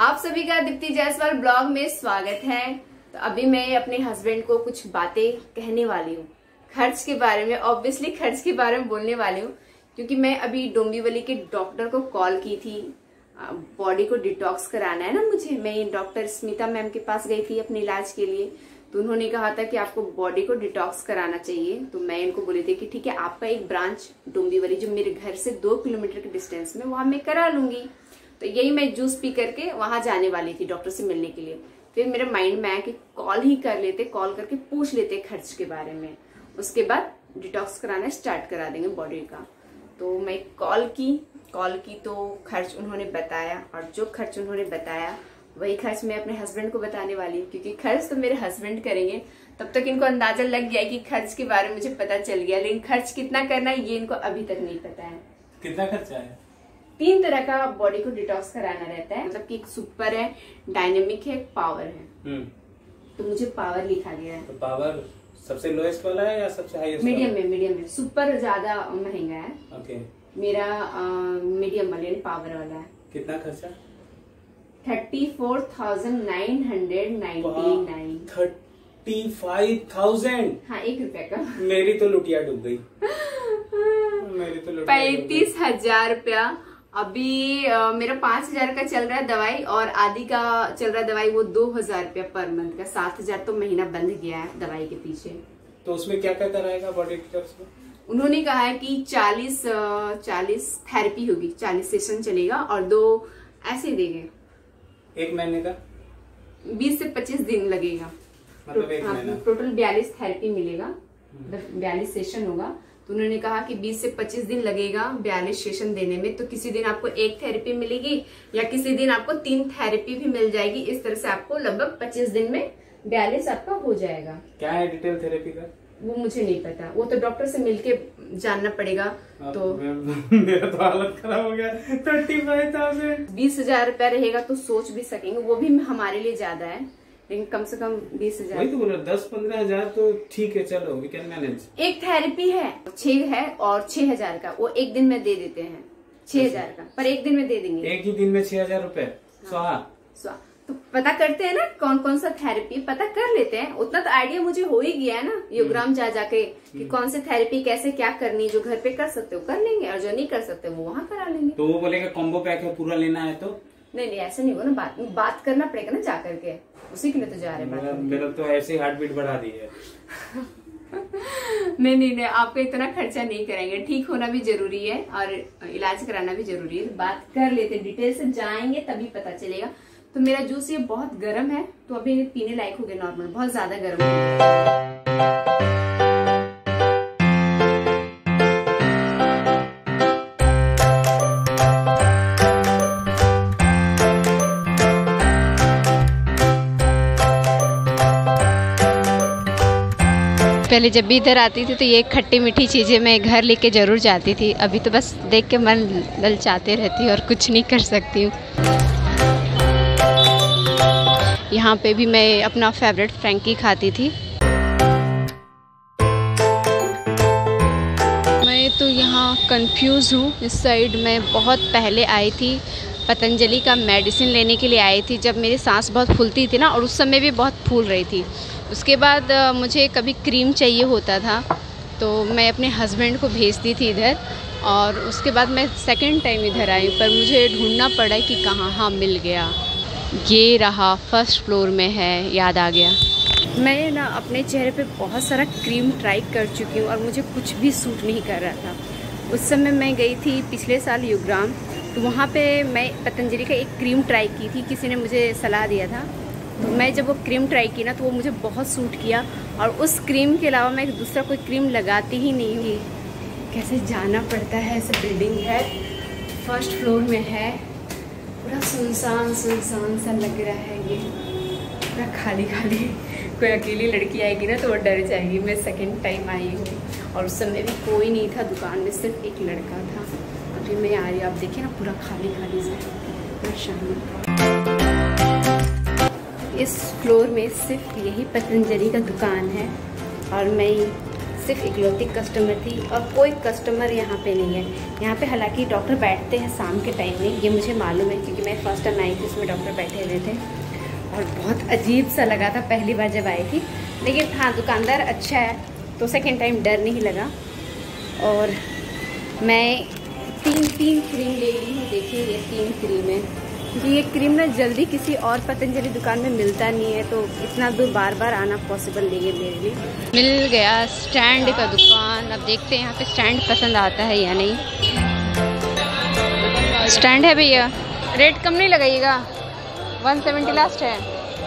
आप सभी का दीप्ति जायसवाल ब्लॉग में स्वागत है। तो अभी मैं अपने हस्बैंड को कुछ बातें कहने वाली हूँ खर्च के बारे में। ऑब्वियसली खर्च के बारे में बोलने वाली हूँ क्योंकि मैं अभी डोंबिवली के डॉक्टर को कॉल की थी। बॉडी को डिटॉक्स कराना है ना मुझे। मैं डॉक्टर स्मिता मैम के पास गई थी अपने इलाज के लिए, तो उन्होंने कहा था कि आपको बॉडी को डिटॉक्स कराना चाहिए। तो मैं इनको बोली थी कि ठीक है, आपका एक ब्रांच डोंबिवली जो मेरे घर से 2 किलोमीटर के डिस्टेंस में, वहां मैं करा लूंगी। तो यही मैं जूस पी करके वहां जाने वाली थी डॉक्टर से मिलने के लिए। फिर मेरे माइंड में आया कि कॉल ही कर लेते, कॉल करके पूछ लेते खर्च के बारे में, उसके बाद डिटॉक्स कराना स्टार्ट करा देंगे बॉडी का। तो मैं कॉल की तो खर्च उन्होंने बताया, और जो खर्च उन्होंने बताया वही खर्च मैं अपने हस्बैंड को बताने वाली हूँ, क्योंकि खर्च तो मेरे हस्बैंड करेंगे। तब तक इनको अंदाजा लग गया कि खर्च के बारे में मुझे पता चल गया, लेकिन खर्च कितना करना है ये इनको अभी तक नहीं पता है। कितना खर्चा है? 3 तरह का बॉडी को डिटॉक्स कराना रहता है, मतलब कि एक सुपर है, डायनेमिक है, एक पावर है। तो मुझे पावर लिखा गया है। तो पावर सबसे लोएस्ट वाला है या सबसे हाईएस्ट? मीडियम में। सुपर ज्यादा महंगा है। ओके। मेरा मीडियम वाला पावर वाला है। कितना खर्चा? 34,999। 35,000? हाँ, 1 रुपए का। मेरी तो लुटिया डूब गई। 35,000 रुपया। अभी मेरा 5,000 का चल रहा है दवाई, और आदि का चल रहा है दवाई, वो 2,000 रुपया पर मंथ का। 7,000 तो महीना बंद गया है दवाई के पीछे। तो उसमें क्या क्या कराएगा बॉडी डिटॉक्स में? उन्होंने कहा है कि 40 थेरेपी होगी, 40 सेशन चलेगा, और 2 ऐसे देंगे। 1 महीने का 20 से 25 दिन लगेगा, मतलब 1 महीना। टोटल 42 थेरेपी मिलेगा, 42 सेशन होगा। तो उन्होंने कहा कि 20 से 25 दिन लगेगा 42 सेशन देने में। तो किसी दिन आपको 1 थेरेपी मिलेगी, या किसी दिन आपको 3 थेरेपी भी मिल जाएगी। इस तरह से आपको लगभग 25 दिन में 42 आपका हो जाएगा। क्या है डिटेल थेरेपी का? वो मुझे नहीं पता, वो तो डॉक्टर से मिलके जानना पड़ेगा। तो मेरा तो हालत खराब हो गया। 35,000 20,000 रुपया रहेगा तो सोच भी सकेंगे, वो भी हमारे लिए ज्यादा है, लेकिन कम से कम 20,000। वही तो बोला, 10-15,000 तो ठीक है, चलो वी कैन मैनेज। एक थेरेपी है 6 है, और 6,000 का वो 1 दिन में दे देते हैं। 6,000 का पर 1 दिन में दे देंगे। एक ही दिन में 6,000 रुपए स्वाहा। तो पता करते हैं ना कौन कौन सा थेरेपी, पता कर लेते हैं। उतना तो आइडिया मुझे हो ही गया है ना योगराम जा जाके कि कौन से थेरेपी कैसे क्या करनी। जो घर पे कर सकते हो कर लेंगे, और जो नहीं कर सकते वो वहाँ करा लेंगे। तो वो बोलेगा कॉम्बो पैक है, पूरा लेना है तो? नहीं, ऐसा नहीं होगा ना, बात करना पड़ेगा ना जा करके, उसी के लिए तो जा रहे हैं। मेरा तो ऐसे हार्ट बीट बढ़ा दी है। नहीं, आपको इतना खर्चा नहीं कराएंगे। ठीक होना भी जरूरी है और इलाज कराना भी जरूरी है। बात कर लेते, डिटेल से जाएंगे तभी पता चलेगा। तो मेरा जूस ये बहुत गर्म है, तो अभी पीने लायक हो गया। नॉर्मल बहुत ज्यादा गर्म है। पहले जब भी इधर आती थी तो ये खट्टी मीठी चीज़ें मैं घर लेके ज़रूर जाती थी। अभी तो बस देख के मन ललचाते रहती है और कुछ नहीं कर सकती हूँ। यहाँ पे भी मैं अपना फेवरेट फ्रैंकी खाती थी। मैं तो यहाँ कंफ्यूज हूँ। इस साइड मैं बहुत पहले आई थी, पतंजलि का मेडिसिन लेने के लिए आई थी, जब मेरी सांस बहुत फूलती थी ना, और उस समय भी बहुत फूल रही थी। उसके बाद मुझे कभी क्रीम चाहिए होता था तो मैं अपने हस्बैंड को भेजती थी इधर, और उसके बाद मैं सेकंड टाइम इधर आई, पर मुझे ढूंढना पड़ा कि कहाँ। हाँ, मिल गया, ये रहा, फर्स्ट फ्लोर में है, याद आ गया। मैं ना अपने चेहरे पे बहुत सारा क्रीम ट्राई कर चुकी हूँ और मुझे कुछ भी सूट नहीं कर रहा था। उस समय मैं गई थी पिछले साल युगराम, तो वहाँ पे मैं पतंजलि का एक क्रीम ट्राई की थी, किसी ने मुझे सलाह दिया था। तो मैं जब वो क्रीम ट्राई की ना तो वो मुझे बहुत सूट किया, और उस क्रीम के अलावा मैं दूसरा कोई क्रीम लगाती ही नहीं हूँ। कैसे जाना पड़ता है, ऐसा बिल्डिंग है, फर्स्ट फ्लोर में है, पूरा सुनसान सा लग रहा है, ये पूरा खाली। कोई अकेली लड़की आएगी ना तो वो डर जाएगी। मैं सेकंड टाइम आई हूँ, और उस समय भी कोई नहीं था दुकान में, सिर्फ एक लड़का था। अभी मैं आ रही हूँ, आप देखिए ना पूरा खाली सा, पूरा शांत। इस फ्लोर में सिर्फ यही पतंजलि का दुकान है, और मैं सिर्फ इकलौती कस्टमर थी और कोई कस्टमर यहाँ पे नहीं है। यहाँ पे हालांकि डॉक्टर बैठते हैं शाम के टाइम में, ये मुझे मालूम है क्योंकि मैं फर्स्ट टाइम आई थी इसमें डॉक्टर बैठे हुए थे और बहुत अजीब सा लगा था पहली बार जब आई थी। लेकिन हाँ, दुकानदार अच्छा है तो सेकेंड टाइम डर नहीं लगा। और मैं तीन क्रीम ले ली हूँ। देखिए ये 3 क्रीम है क्योंकि ये क्रीम ना जल्दी किसी और पतंजलि दुकान में मिलता नहीं है, तो इतना दूर बार बार आना पॉसिबल नहीं है मेरे लिए। मिल गया स्टैंड का दुकान। अब देखते हैं यहाँ पे स्टैंड पसंद आता है या नहीं। स्टैंड है भैया, रेट कम नहीं लगाइएगा? 170 लास्ट है।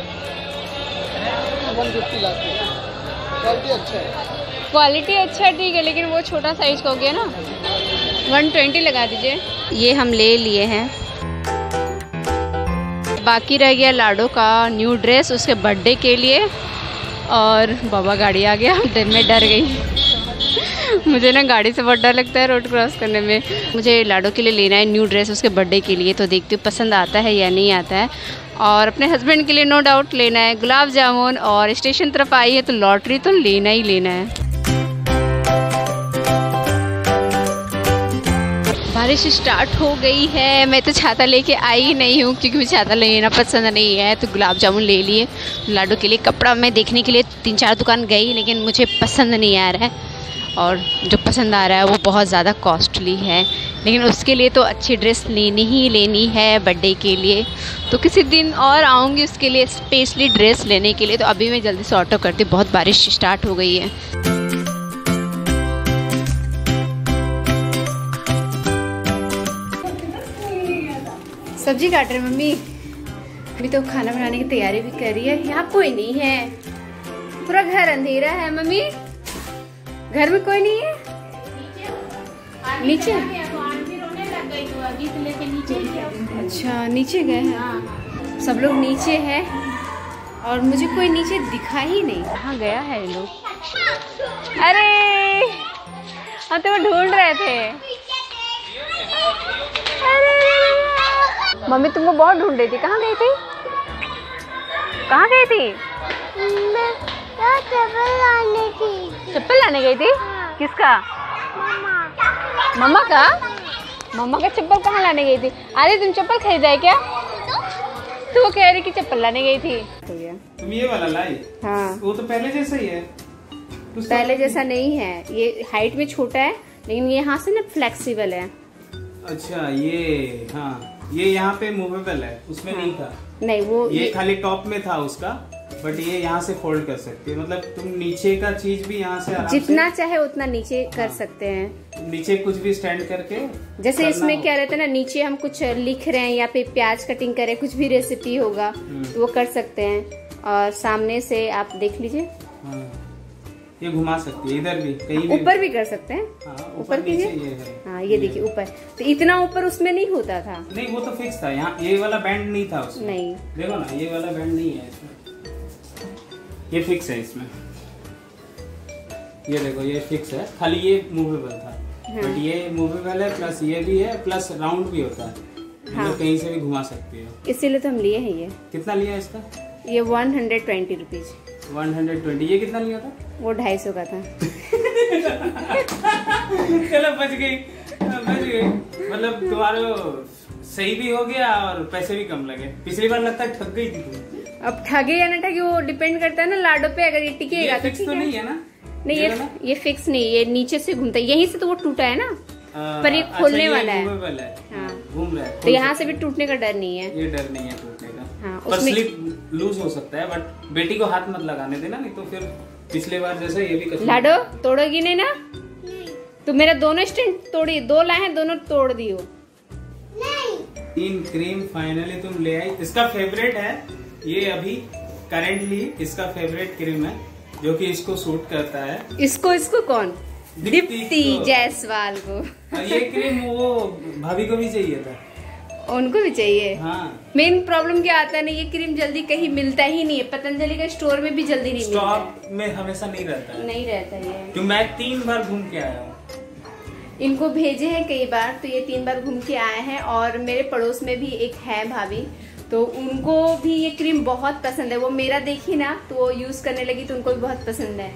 150 लास्ट है। क्वालिटी अच्छा है। क्वालिटी अच्छा ठीक है, लेकिन वो छोटा साइज का हो गया ना। 120 लगा दीजिए। ये हम ले लिए हैं। बाकी रह गया लाडो का न्यू ड्रेस उसके बर्थडे के लिए। और बाबा गाड़ी आ गया, दिन में डर गई। मुझे ना गाड़ी से बहुत डर लगता है रोड क्रॉस करने में। मुझे लाडो के लिए लेना है न्यू ड्रेस उसके बर्थडे के लिए, तो देखती हूँ पसंद आता है या नहीं आता है। और अपने हस्बैंड के लिए नो डाउट लेना है गुलाब जामुन। और स्टेशन तरफ आई है तो लॉटरी तो लेना ही लेना है। बारिश स्टार्ट हो गई है। मैं तो छाता लेके आई ही नहीं हूँ क्योंकि मुझे छाता लेना पसंद नहीं है, तो गुलाब जामुन ले लिए। लाडो के लिए कपड़ा मैं देखने के लिए 3-4 दुकान गई, लेकिन मुझे पसंद नहीं आ रहा है। और जो पसंद आ रहा है वो बहुत ज़्यादा कॉस्टली है, लेकिन उसके लिए तो अच्छी ड्रेस लेनी ही लेनी है बर्थडे के लिए। तो किसी दिन और आऊँगी उसके लिए स्पेशली ड्रेस लेने के लिए। तो अभी मैं जल्दी से ऑटो करती हूँ, बहुत बारिश स्टार्ट हो गई है। सब्जी काट रहे मम्मी, अभी तो खाना बनाने की तैयारी भी कर रही है। यहाँ कोई नहीं है, पूरा घर अंधेरा है। मम्मी घर में कोई नहीं है? नीचे? अच्छा नीचे गए हैं, सब लोग नीचे हैं और मुझे कोई नीचे दिखा ही नहीं। कहाँ गया है ये लोग? अरे हम तो ढूंढ रहे थे। अरे मम्मी तुमको बहुत ढूंढ रही थी, कहाँ गई थी? कहाँ गई थी? चप्पल लाने गई थी। किसका? मम्मा का? मम्मा का चप्पल कहाँ लाने गई थी? अरे तुम चप्पल खरीदा है क्या? तो वो कह रही कि चप्पल लाने गई थी। तुम ये वाला लाई? हाँ वो तो पहले जैसा ही है। पहले जैसा नहीं है, ये हाइट में छोटा है लेकिन ये यहाँ से ना फ्लेक्सिबल है। अच्छा ये, हाँ ये यहाँ पे मूवेबल है, उसमें नहीं था। नहीं वो ये खाली टॉप में था उसका, बट ये यहाँ से फोल्ड कर सकते हैं। मतलब तुम नीचे का चीज भी यहाँ से जितना चाहे उतना नीचे कर सकते हैं। नीचे कुछ भी स्टैंड करके, जैसे इसमें क्या रहता है ना, नीचे हम कुछ लिख रहे हैं या फिर प्याज कटिंग करें, कुछ भी रेसिपी होगा तो वो कर सकते हैं। और सामने से आप देख लीजिए, ये घुमा सकती है इधर भी, कहीं भी ऊपर भी कर सकते हैं। हाँ, ऊपर कीजिए। हाँ ये देखिए ऊपर, तो इतना ऊपर उसमें नहीं होता था। नहीं वो तो फिक्स था, यहाँ ये वाला बैंड नहीं था उसमें। नहीं देखो ना, ये वाला बैंड नहीं है इसमें, ये फिक्स है इसमें। ये देखो ये फिक्स है, खाली ये मूवेबल था। हाँ। बट ये मूवेबल है, प्लस ये भी है, प्लस राउंड भी होता है। हाँ। कहीं से भी घुमा सकती हो। इसीलिए तो हम लिए हैं ये। कितना लिया इसका? ये 120 रुपीज। 120। ये कितना लिया था? वो 250 का था। चलो बच गई। मतलब तुम्हारा सही भी हो गया और पैसे भी कम लगे। पिछली बार लगता है ठग गई थी तुम। अब ठगे या ना ठगे वो डिपेंड करता है ना लाडो पे। अगर ये टिकेगा तो ठीक है। नहीं है ना? नहीं ये फिक्स नहीं, ये नीचे से घूमता है। यहीं से तो वो टूटा है ना, पर ये खोलने वाला है। हाँ घूम रहा है, तो यहाँ से भी टूटने का डर नहीं है। ये डर नहीं है टूटने का। हाँ, पर स्लिप लूज हो सकता है, बट बेटी को हाथ मत लगाने देना, नहीं तो फिर पिछले बार जैसा ये भी। लाडो तोड़ोगी नहीं ना? तो मेरा दोनों स्टैंड तोड़ी, 2 लाए हैं, दोनों तोड़ दियो। 3 क्रीम फाइनली तुम ले आई। इसका फेवरेट है ये, अभी करेंटली इसका फेवरेट क्रीम है जो कि इसको सूट करता है। इसको कौन? दीप्ति जायसवाल को। ये क्रीम वो भाभी को भी चाहिए था, उनको भी चाहिए। हाँ। मेन प्रॉब्लम क्या आता है ना, ये क्रीम जल्दी कहीं मिलता ही नहीं है। पतंजलि का स्टोर में भी जल्दी नहीं मिलता है। स्टॉक में हमेशा नहीं रहता है। नहीं रहता ये, क्यों? मैं 3 बार घूम के आया हूँ। इनको भेजे हैं कई बार, तो ये 3 बार घूम के आए हैं। और मेरे पड़ोस में भी एक है भाभी, तो उनको भी ये क्रीम बहुत पसंद है। वो मेरा देखी ना तो वो यूज करने लगी, तो उनको भी बहुत पसंद है।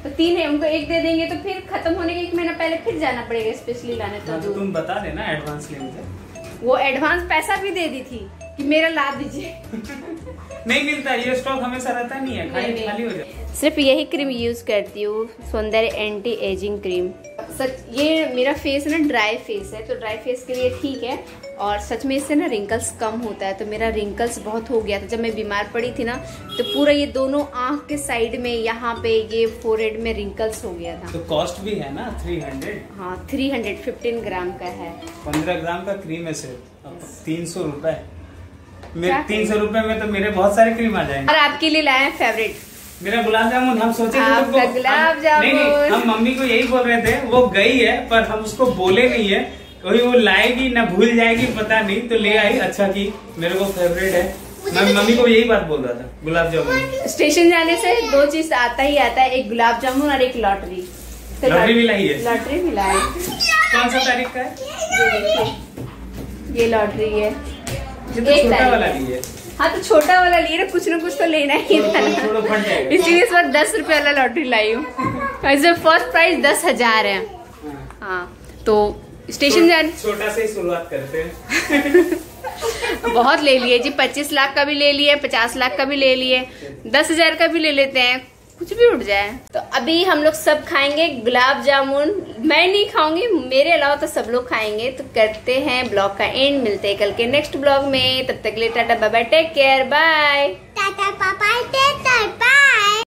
तो 3 है, उनको 1 दे देंगे तो फिर खत्म होने के 1 महीना पहले फिर जाना पड़ेगा स्पेशली लाने। तो तुम बता देना एडवांस ले मुझे। वो एडवांस पैसा भी दे दी थी कि मेरा ला दीजिए। नहीं मिलता, ये स्टॉक हमेशा रहता नहीं है, खाली हो जाता। सिर्फ यही क्रीम यूज करती हूँ, सौंदर्य एंटी एजिंग क्रीम। सच ये मेरा फेस ना ड्राई फेस है, तो ड्राई फेस के लिए ठीक है, और सच में इससे ना रिंकल्स कम होता है। तो मेरा रिंकल्स बहुत हो गया था जब मैं बीमार पड़ी थी ना, तो पूरा ये दोनों आँख के साइड में, यहाँ पे ये फोरहेड में रिंकल्स हो गया था। तो कॉस्ट भी है ना 300? हाँ 315 ग्राम का है। 15 ग्राम का क्रीम है सिर्फ 300 रुपए। 300 रुपए में तो मेरे बहुत सारे क्रीम आ जाएंगे। और आपके लिए लाए हैं फेवरेट मेरा गुलाब जामुन। हम सोचे आपका गुलाब जामुन। नहीं, हम मम्मी को यही बोल रहे थे, वो गई है पर हम उसको बोले नहीं है, वही वो लाएगी ना भूल जाएगी पता नहीं, तो ले आई। अच्छा की मेरे को फेवरेट है, मैं मम्मी को यही बात बोल रहा था, गुलाब जामुन। स्टेशन जाने से 2 चीज आता ही आता है, एक गुलाब जामुन और एक लॉटरी। तो लॉटरी भी लाई है? लॉटरी भी लाई। कौन सा तारीख का है? ये लॉटरी है, ये तो छोटा वाला भी है। हाँ तो छोटा वाला लिए ना, कुछ तो लेना ही था, इसीलिए इस बार 10 रुपए वाला लॉटरी लाई हूँ। ऐसे फर्स्ट प्राइज 10,000 है। हाँ तो स्टेशन जाने, छोटा से ही शुरुआत करते हैं। बहुत ले लिए जी, 25 लाख का भी ले लिए, 50 लाख का भी ले लिए, 10,000 का भी ले लेते हैं, कुछ भी उठ जाए। तो अभी हम लोग सब खाएंगे गुलाब जामुन। मैं नहीं खाऊंगी, मेरे अलावा तो सब लोग खाएंगे। तो करते हैं ब्लॉग का एंड, मिलते हैं कल के नेक्स्ट ब्लॉग में। तब तक के लिए tata bye bye, take care, bye. Tata bye bye, take care, bye.